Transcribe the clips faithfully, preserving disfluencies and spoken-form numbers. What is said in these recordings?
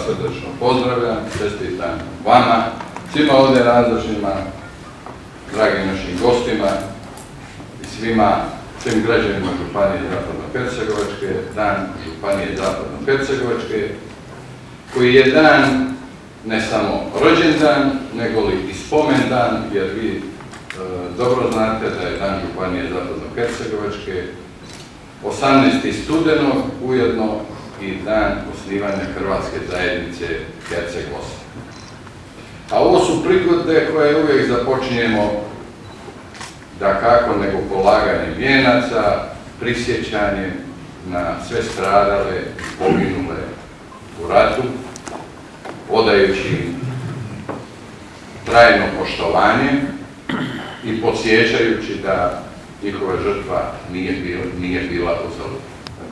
srdečno pozdravljam, čestitam vama, svima ovdje nazočnima, dragim našim gostima i svima, svim građanima Županije Zapadno-Hercegovačke, dan Županije Zapadno-Hercegovačke, koji je dan ne samo rođendan, nego li i spomendan, jer vi e, dobro znate da je dan Županije Zapadno-Hercegovačke osamnaestog studenog, ujedno i dan osnivanja Hrvatske zajednice Herceg-Bosne. A ovo su prigode koje uvijek započinjemo da kako nego polaganjem vijenaca, prisjećanjem na sve stradale, poginule u ratu, odajući trajno poštovanje i podsjećajući da njihova žrtva nije bila, nije bila uzaludna.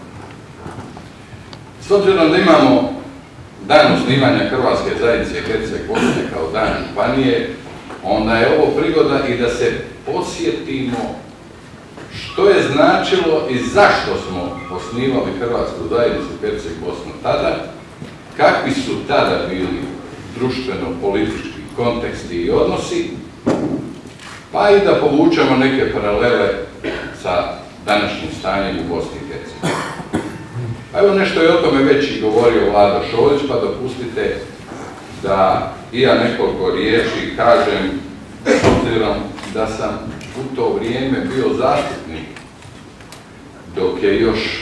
S obzirom da imamo dan osnivanja Hrvatske zajednice Herceg-Bosne kao dan županije, onda je ovo prigoda i da se podsjetimo što je značilo i zašto smo osnivali Hrvatsku zajednicu Herceg-Bosnu tada, kakvi su tada bili društveno-politički konteksti i odnosi, pa i da povučemo neke paralele sa današnjim stanjem u Bosni i Hercegovini. Pa evo nešto je o tome već i govorio Vlado Šolić, pa dopustite da i ja nekoliko riječi kažem, s obzirom da sam u to vrijeme bio zastupnik dok je još e,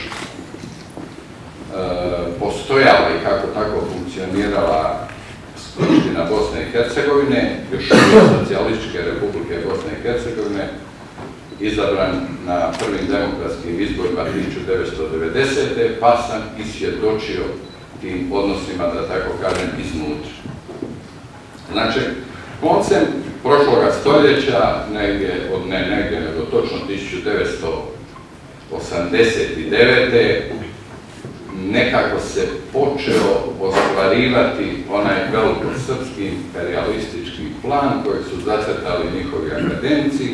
postojala i kako tako funkcionirala Skupština Bosne i Hercegovine, još uvijek Socijalističke Republike Bosne i Hercegovine, izabran na prvim demokratskim izborima tisuću devetsto devedesete. pa sam isvjedočio tim odnosima, da tako kažem, iznutra. Znači, koncem prošloga stoljeća, negdje, od ne negdje, nego točno tisuću devetsto osamdeset devete. nekako se počeo ostvarivati onaj velikosrpski imperialistički plan koji su zacrtali njihovi akademci,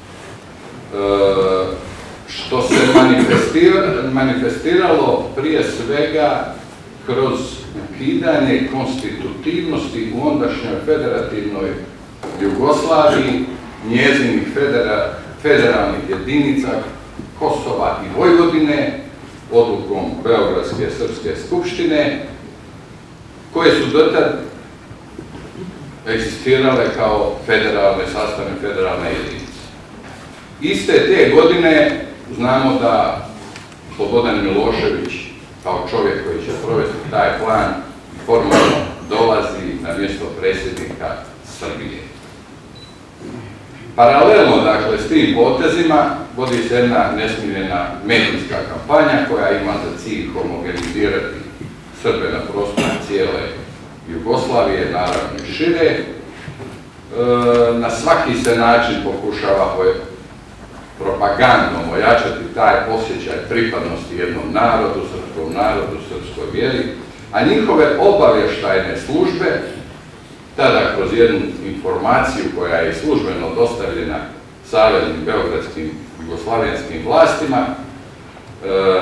što se manifestiralo prije svega kroz ukidanje konstitutivnosti u ondašnjoj federativnoj Jugoslaviji, njezinih federa, federalnih jedinica Kosova i Vojvodine, odlukom Beogradske srpske skupštine, koje su dotad egzistirale kao federalne, sastavne federalne jedinice. Iste te godine znamo da Slobodan Milošević, kao čovjek koji će provesti taj plan, formalno dolazi na mjesto predsjednika Srbije. Paralelno, dakle, s tim potezima vodi se jedna nesmiljena medijska kampanja koja ima za cilj homogenizirati Srbe na prostoru cijele Jugoslavije, naravno i šire. E, na svaki se način pokušava propagandom ojačati taj osjećaj pripadnosti jednom narodu, srpskom narodu, srpskoj vjeri, a njihove obavještajne službe, tada kroz jednu informaciju koja je službeno dostavljena saveznim beogradskim jugoslavijenskim vlastima, e,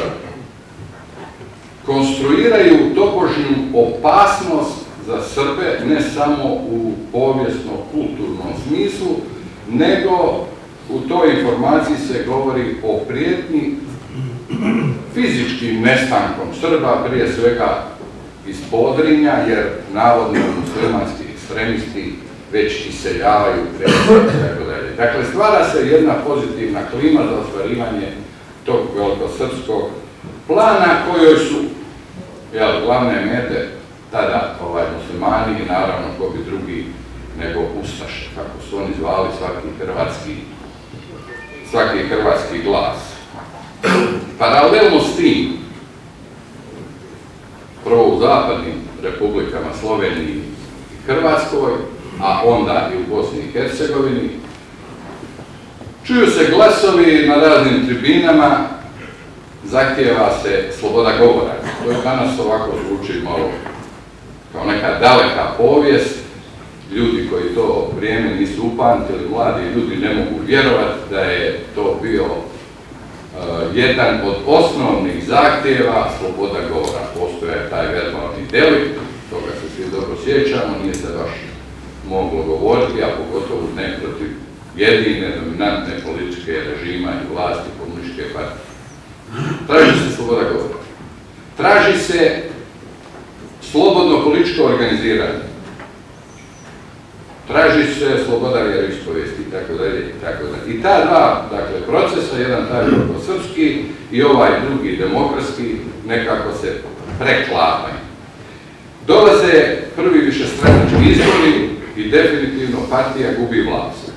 konstruiraju tobožnju opasnost za Srbe ne samo u povijesno-kulturnom smislu, nego u toj informaciji se govori o prijetnji fizičkim nestankom Srba, prije svega iz Podrinja, jer navodno muslimanski ekstremisti već iseljavaju predstavlja i tako dalje. Dakle, stvara se jedna pozitivna klima za ostvarivanje tog velikosrpskog plana, kojoj su jel, glavne mete tada ovaj, muslimani i naravno ko bi drugi nego ustaše, kako su oni zvali svaki hrvatski, svaki hrvatski glas. Paralelno s tim, prvo u zapadnim republikama Sloveniji i Hrvatskoj, a onda i u Bosni i Hercegovini, čuju se glasovi na raznim tribinama, zahtijeva se sloboda govora. To je danas ovako zvuči malo kao neka daleka povijest. Ljudi koji to vrijeme nisu upamtili, mladi ljudi ne mogu vjerovati da je to bio uh, jedan od osnovnih zahtjeva sloboda govora. Postoje taj verbalni delikt sjećamo, nije se baš moglo govoriti, a pogotovo ne protiv jedine dominantne političke režima i vlasti komunističke partije. Traži se sloboda govora. Traži se slobodno političko organiziranje. Traži se sloboda vjeroispovijesti i tako dalje i tako dalje. I ta dva, dakle, procesa, jedan taj srpski i ovaj drugi demokratski, nekako se preklapaju. Dolaze prvi višestranački izbori i definitivno partija gubi vlast.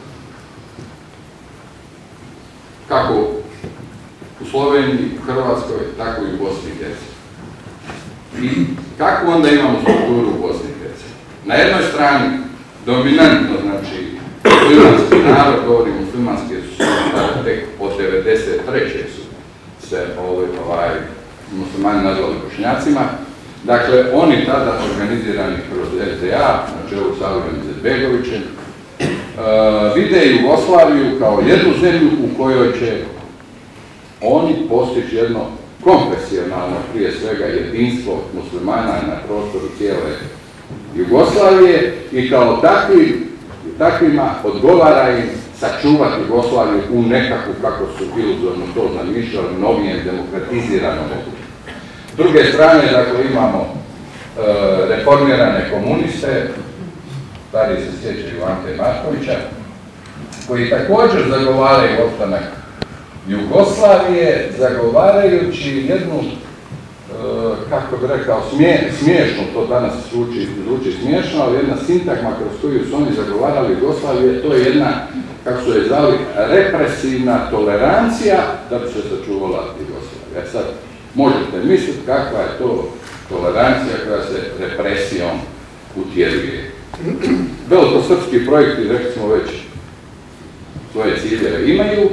Kako u Sloveniji, u Hrvatskoj, tako i u Bosni i Hercegovini. I kako onda imamo strukturu u Bosni i Hercegovini? Na jednoj strani dominantno, znači, muslimanski narod, govorim muslimanski, su tek od devedeset treće su se ovaj, muslimani nazvali Bošnjacima. Dakle, oni tada organizirani kroz S D A, na čelu sa Alijem Izetbegovićem, vide Jugoslaviju kao jednu zemlju u kojoj će oni postići jedno konfesionalno, prije svega, jedinstvo muslimana na prostoru cijele Jugoslavije i kao takvi, takvima odgovara im sačuvati Jugoslaviju u nekakvu, kako su iluzorno to zamišljali, novijem demokratiziranom obliku. S druge strane, dakle, imamo e, reformirane komuniste, stari se sjećaju Ante Markovića, koji također zagovaraju ostanak Jugoslavije, zagovarajući jednu, e, kako bi rekao, smije, smiješnu, to danas zvuči, zvuči smiješno, ali jedna sintagma kroz koju su oni zagovarali Jugoslavije, to je jedna, kako su je zvali, represivna tolerancija da bi se sačuvala Jugoslavija. E sad, možete misliti kakva je to tolerancija koja se represijom utjeruje. Velikosrpski projekti, rekli smo već, svoje ciljeve imaju.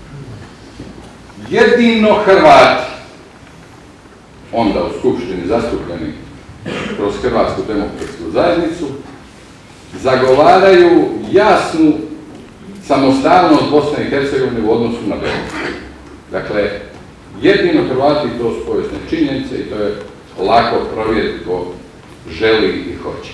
Jedino Hrvati, onda u Skupštini zastupljeni kroz Hrvatsku demokratsku zajednicu, zagovaraju jasnu samostalnost Bosne i Hercegovine u odnosu na Beograd. Dakle, jedino Hrvati, to su povijesne činjenice i to je lako provjeriti ko želi i hoće.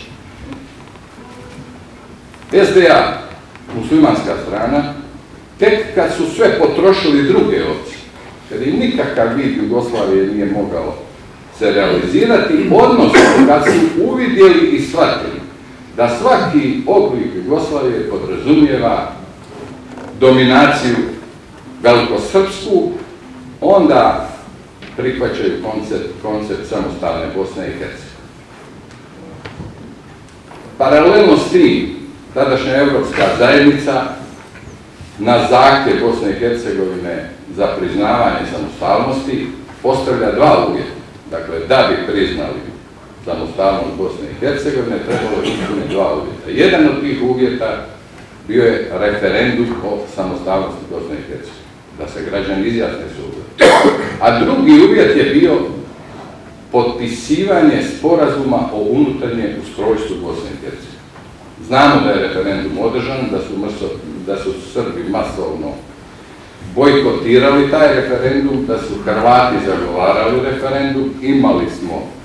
S D A, muslimanska strana, tek kad su sve potrošili druge opcije, kad im nikakav vid Jugoslavije nije mogao se realizirati, odnosno kad su uvidjeli i shvatili da svaki oblik Jugoslavije podrazumijeva dominaciju velikosrpsku, onda prihvaćaju koncept, koncept samostalne Bosne i Hercegovine. Paralelno s tim, tadašnja Evropska zajednica na zahtjev Bosne i Hercegovine za priznavanje samostalnosti postavlja dva uvjeta. Dakle, da bi priznali samostalnost Bosne i Hercegovine, trebalo je ispuniti dva uvjeta. Jedan od tih uvjeta bio je referendum o samostalnosti Bosne i Hercegovine, da se građani izjasne su uvjeti. A drugi uvjet je bio potpisivanje sporazuma o unutarnjem ustrojstvu Bosne i Hercegovine. Znamo da je referendum održan, da su, mrso, da su Srbi masovno bojkotirali taj referendum, da su Hrvati zagovarali referendum, imali smo e,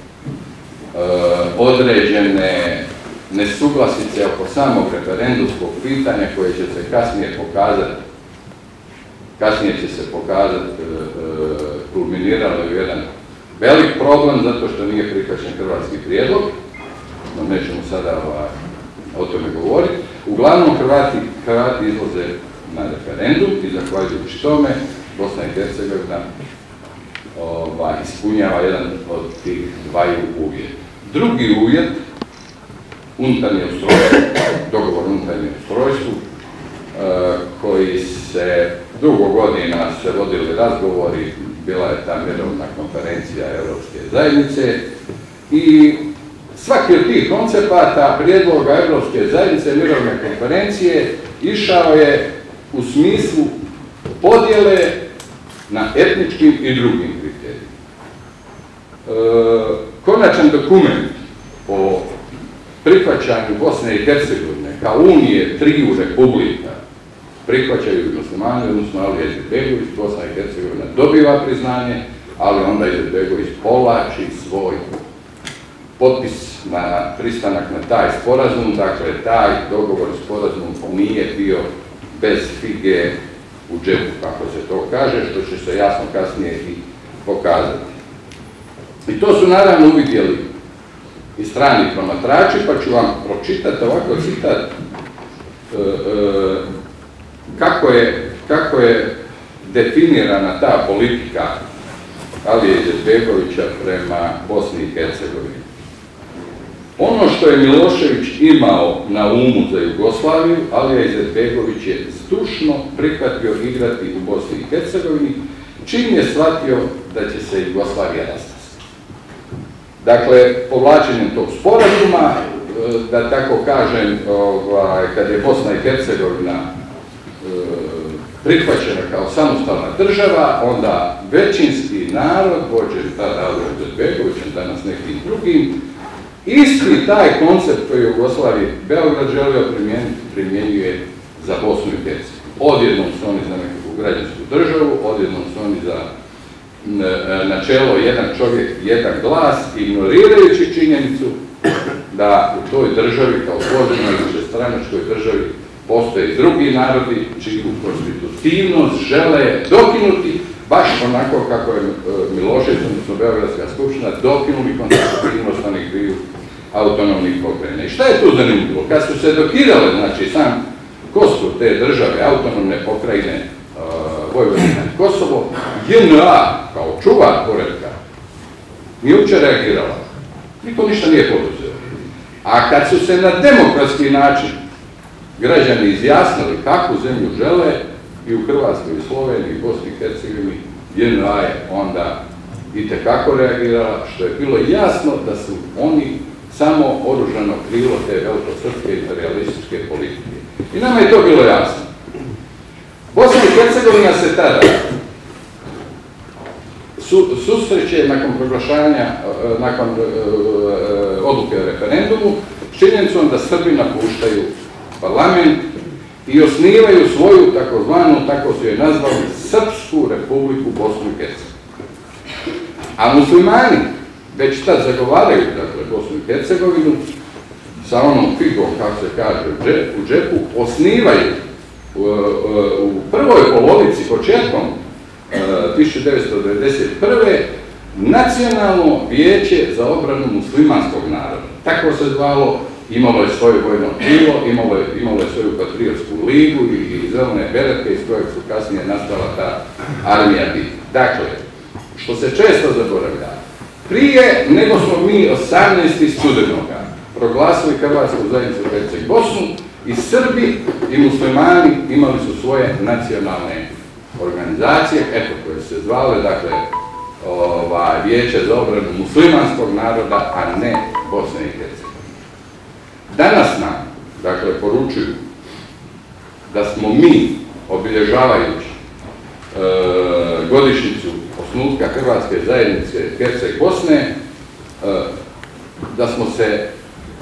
određene nesuglasice oko samog referendumskog pitanja koje će se kasnije pokazati, kasnije će se pokazati, e, e, kulminiralo u jedan velik problem zato što nije prihvaćen hrvatski prijedlog, no nećemo sada ova, o tome govoriti. Uglavnom Hrvati, Hrvati izlaze na referendum i zahvaljujući tome Bosna i Hercegovina ovaj, ispunjava jedan od tih dvaju uvjeta. Drugi uvjet, unutarnje ustrojstvo, dogovor unutarnjem ustrojstvu, e, koji se dugo godina se vodili razgovori, bila je ta mirovna konferencija Europske zajednice i svaki od tih koncepata prijedloga Europske zajednice mirovne konferencije išao je u smislu podjele na etničkim i drugim kriterijima. E, konačan dokument o prihvaćanju Bosne i Hercegovine kao unije triju republika prihvaćaju muslimani, odnosno Alija Izetbegović, Bosna i Hercegovina dobiva priznanje, ali onda Izetbegović povlači svoj potpis na pristanak na taj sporazum, dakle taj dogovor i sporazum nije bio bez fige u džepu, kako se to kaže, što će se jasno kasnije i pokazati. I to su naravno uvidjeli i strani promatrači, pa ću vam pročitati ovako citat e, e, kako je, kako je definirana ta politika Alije Izetbegovića prema Bosni i Hercegovini. Ono što je Milošević imao na umu za Jugoslaviju, Alija Izetbegović je zdušno prihvatio igrati u Bosni i Hercegovini, čim je shvatio da će se Jugoslavija rastati. Dakle, povlačenjem tog sporazuma, da tako kažem, kad je Bosna i Hercegovina prihvaćena kao samostalna država, onda većinski narod, vođen tada Alijom Izetbegovićem, danas nekim drugim, isti taj koncept koji je u Jugoslaviji Beograd želio primijeniti, primjenjuje za Bosnu i Hercegovinu. Odjednom su oni za nekakvu građansku državu, odjednom su oni za načelo jedan čovjek, jedan glas, ignorirajući činjenicu da u toj državi, kao složenoj višestranačkoj državi, postoje drugi narodi čiju konstitutivnost žele dokinuti, baš onako kako je Milošević, odnosno Beogradska skupština, dokinuli konstitutivnost onih dviju autonomnih pokrajina. I šta je tu zanimljivo? Kad su se dokidale, znači sam kostur te države, autonomne pokrajine Vojvodina i Kosovo, J N A kao čuvar poretka nije uopće reagirala. Niko ništa nije poduzeo. A kad su se na demokratski način građani izjasnili kakvu zemlju žele i u Hrvatskoj, i Sloveniji, i Bosni i Hercegovini, J N A je onda itekako reagirala, što je bilo jasno da su oni samo oružano krilo te velikosrpske imperialističke politike. I nama je to bilo jasno. Bosna i Hercegovina se tada su, susreće nakon proglašanja, nakon uh, odluke o referendumu, s činjenicom da Srbi napuštaju parlament i osnivaju svoju takozvanu, tako su je nazvali, Srpsku republiku Bosnu i Hercegovinu. A muslimani već tad zagovaraju, dakle, Bosnu i Hercegovinu, sa onom figom, kako se kaže, u džepu, osnivaju u, u prvoj polovici, početkom tisuću devetsto devedeset prve Nacionalno vijeće za obranu muslimanskog naroda. Tako se zvalo, imalo je svoje vojno tijelo, imalo je, imalo je svoju patriotsku ligu i, i zelene berete iz kojeg su kasnije nastala ta armija biti. Dakle, što se često zaboravlja, prije nego smo mi osamnaestog studenoga proglasili Hrvatsku zajednicu Herceg Bosnu, i Srbi i muslimani imali su svoje nacionalne organizacije, eto, koje se zvale, dakle, ova, Vijeće za obranu muslimanskog naroda, a ne Bosne i Hercegovine. Danas nam, dakle, poručuju da smo mi, obilježavajući e, godišnjicu osnutka Hrvatske zajednice Herceg Bosne, e, da smo se e,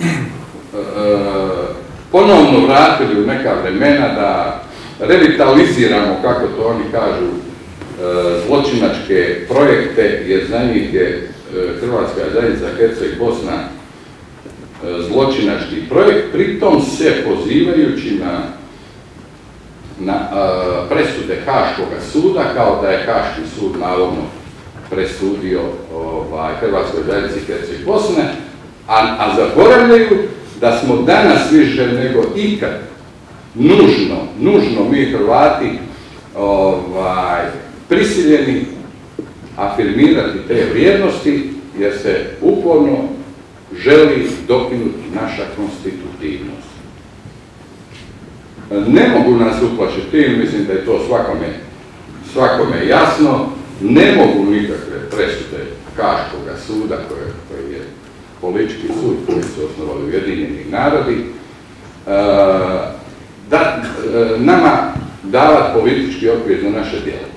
ponovno vratili u neka vremena, da revitaliziramo, kako to oni kažu, zločinačke projekte, jer za njih je Hrvatska zajednica Herceg Bosna zločinački projekt, pritom se pozivajući na, na presude Haškoga suda, kao da je Haški sud navodno presudio ovaj, Hrvatskoj zajednici Herceg Bosne, a, a zaboravljaju da smo danas više nego ikad nužno, nužno mi Hrvati ovaj, prisiljeni afirmirati te vrijednosti, jer se uporno želi dokinuti naša konstitutivnost. Ne mogu nas uplašiti, mislim da je to svakome, svakome jasno, ne mogu nikakve presude Haškoga suda, koje, koji je politički sud koji su osnovali Ujedinjeni narodi, da nama davati politički okvir za naše djelo.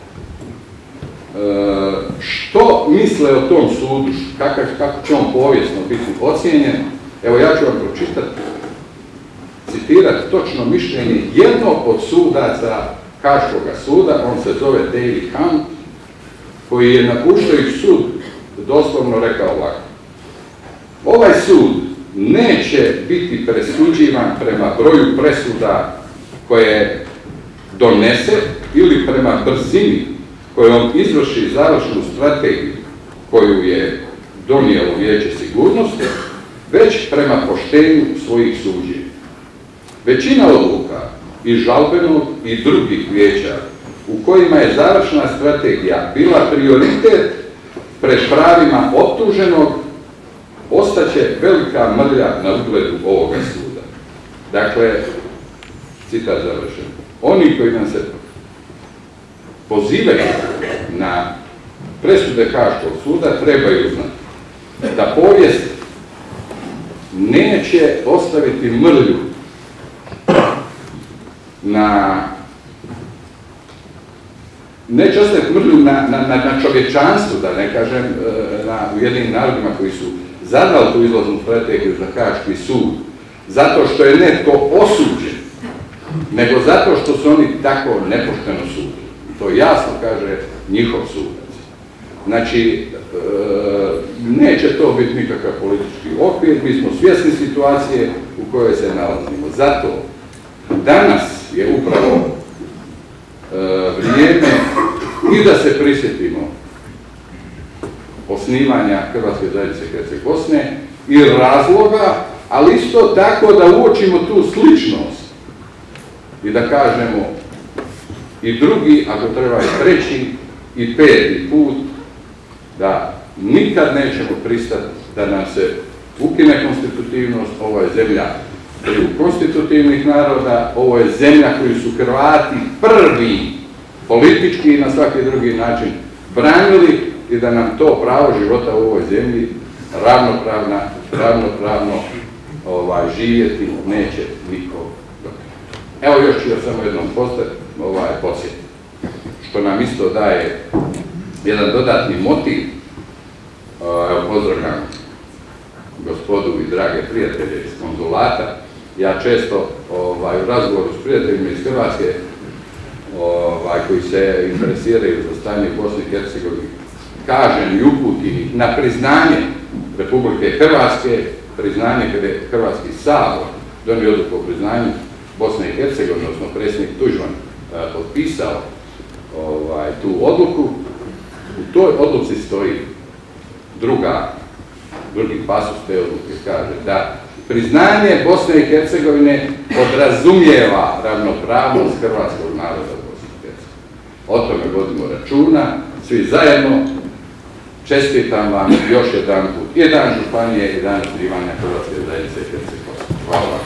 Što misle o tom sudu, kako, kako će on povijesno biti ocijenjen, evo ja ću vam pročitati, citirati točno mišljenje jednog od sudaca Haškoga suda, on se zove David Hunt, koji je napuštajući sud doslovno rekao ovako: Ovaj sud neće biti presuđivan prema broju presuda koje donese ili prema brzini kojom izvrši završnu strategiju koju je donijelo Vijeće sigurnosti, već prema poštenju svojih suđenja. Većina odluka i žalbenog i drugih vijeća u kojima je završna strategija bila prioritet pred pravima optuženog, ostaće velika mrlja na ugledu ovoga suda. Dakle, citat završen. Oni koji nam se pozivaju na presude Haškog suda trebaju znati da povijest neće ostaviti mrlju na neće ostaviti mrlju na, na, na čovječanstvu, da ne kažem, na Ujedinjenim narodima koji su zadali tu izlaznu strategiju za Haški sud, zato što je netko osuđen, nego zato što su oni tako nepošteno sudili. To jasno kaže njihov sudac. Znači, neće to biti nikakav politički okvir, mi smo svjesni situacije u kojoj se nalazimo. Zato danas je upravo vrijeme i da se prisjetimo osnivanja Hrvatske zajednice Herceg Bosne i razloga, ali isto tako da uočimo tu sličnost i da kažemo i drugi, ako treba i treći i peti put, da nikad nećemo pristati da nam se ukine konstitutivnost. Ovo je zemlja triju konstitutivnih naroda, ovo je zemlja koju su Hrvati prvi politički i na svaki drugi način branili i da nam to pravo života u ovoj zemlji ravnopravna, ravnopravno ovaj, živjeti neće niko dobiti. Evo još ću ja samo jednom ovaj, podsjetiti, što nam isto daje jedan dodatni motiv. Evo, pozdravljam gospodu i drage prijatelje iz konzulata. Ja često ovaj, u razgovoru s prijateljima iz Hrvatske ovaj, koji se interesiraju za stanje u Bosni i Hercegovini kažem i uputim ih na priznanje Republike Hrvatske, priznanje kada je Hrvatski sabor donio odluku o priznanju Bosne i Hercegovine, odnosno predsjednik Tuđman potpisao ovaj, tu odluku. U toj odluci stoji druga, drugi pasus te odluke, kaže da priznanje Bosne i Hercegovine podrazumijeva ravnopravnost hrvatskog naroda u Bosni i Hercegovini. O tome vodimo računa, svi zajedno. Čestitam vam još jedan put i dan županije i dan osnivanja Hrvatske zajednice Herceg Bosne. Hvala vam.